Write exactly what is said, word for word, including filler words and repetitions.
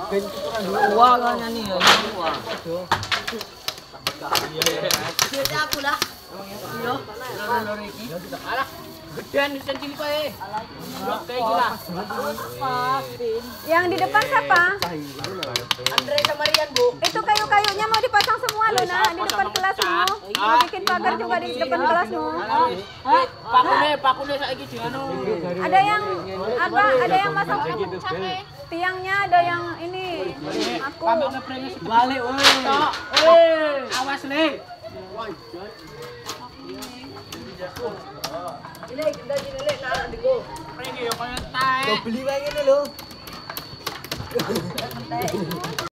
Wah kan nyanyi ya. Wah. Dia aku lah. Iya. Loro iki. Alah. Gedean wis cilik kae. Kayak gila. Yang di depan siapa? Andre sama Rian, Bu. Itu kayu-kayunya mau dipasang semua loh, Nak, di depan kelasmu. Mau bikin pagar juga di depan kelasmu. Pakune, pakune saiki dianu. Ada yang apa? Ada yang masang tiangnya, ada yang ini. Aku. Balik woi. Woi, awas le. Ini kita gini le, nak adikku. Prenge yo koyo tae. Beli wae ngene lho.